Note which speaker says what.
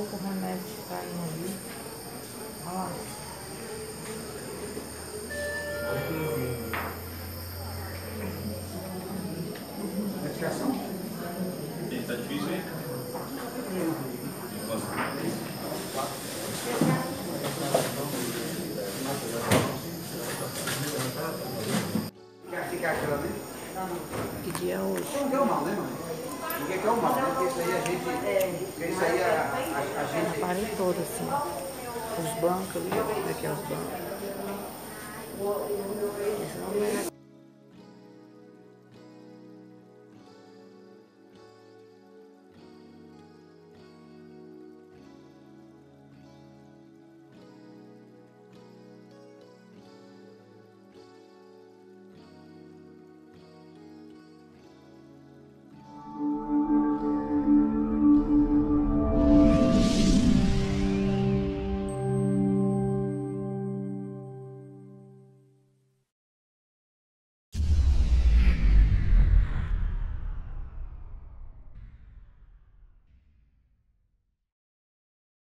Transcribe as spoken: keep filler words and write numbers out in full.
Speaker 1: pouco o remédio está indo ali. Olha lá.
Speaker 2: Medicação?
Speaker 3: Tá difícil, hein?
Speaker 2: Quer ficar aquela ali?
Speaker 1: Que dia é hoje?
Speaker 2: Não deu mal, né, mãe? Ninguém quer o mal, né? Porque isso aí a gente. Porque isso aí a, a, a gente.
Speaker 1: Parei todo assim. Os bancos ali, ó. Aqui é os bancos.